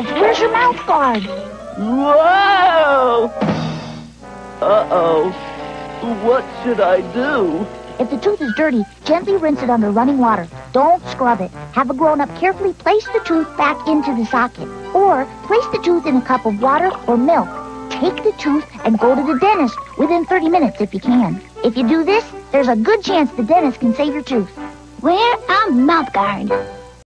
Ralph, where's your mouth guard? Whoa! Uh-oh. What should I do? If the tooth is dirty, gently rinse it under running water. Don't scrub it. Have a grown-up carefully place the tooth back into the socket. Or place the tooth in a cup of water or milk. Take the tooth and go to the dentist within 30 minutes if you can. If you do this, there's a good chance the dentist can save your tooth. Wear a mouth guard.